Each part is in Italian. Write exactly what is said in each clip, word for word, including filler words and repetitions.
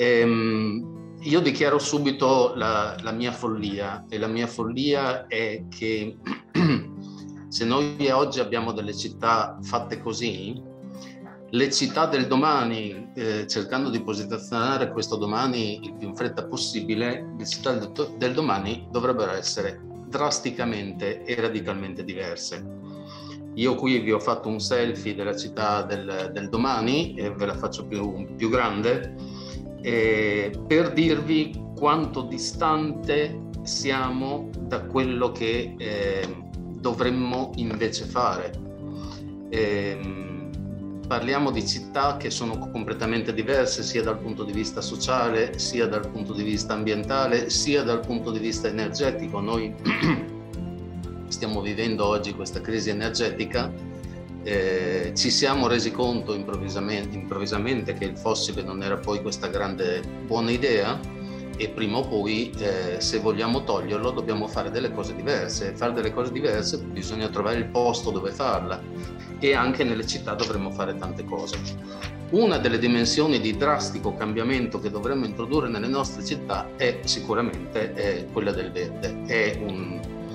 Ehm, io dichiaro subito la, la mia follia, e la mia follia è che se noi oggi abbiamo delle città fatte così, le città del domani, eh, cercando di posizionare questo domani il più in fretta possibile, le città del, del domani dovrebbero essere drasticamente e radicalmente diverse. Io qui vi ho fatto un selfie della città del, del domani, e ve la faccio più, più grande, eh, per dirvi quanto distante siamo da quello che eh, dovremmo invece fare. Eh, Parliamo di città che sono completamente diverse, sia dal punto di vista sociale, sia dal punto di vista ambientale, sia dal punto di vista energetico. Noi stiamo vivendo oggi questa crisi energetica, eh, ci siamo resi conto improvvisamente, improvvisamente che il fossile non era poi questa grande buona idea, e prima o poi, eh, se vogliamo toglierlo, dobbiamo fare delle cose diverse. Fare delle cose diverse bisogna trovare il posto dove farla, e anche nelle città dovremmo fare tante cose. Una delle dimensioni di drastico cambiamento che dovremmo introdurre nelle nostre città è sicuramente è quella del verde. È un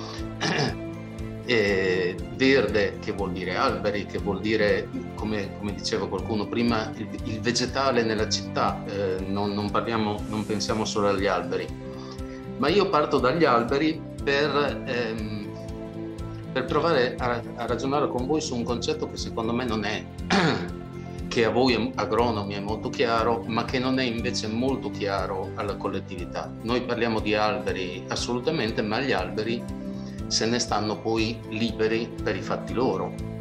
è verde, che vuol dire alberi, che vuol dire, come, come diceva qualcuno prima, il, il vegetale nella città. Eh, non, non, parliamo, non pensiamo solo agli alberi, ma io parto dagli alberi per, ehm, per provare a, a ragionare con voi su un concetto che secondo me non è, che a voi agronomi è molto chiaro, ma che non è invece molto chiaro alla collettività. Noi parliamo di alberi assolutamente, ma gli alberi se ne stanno poi liberi per i fatti loro.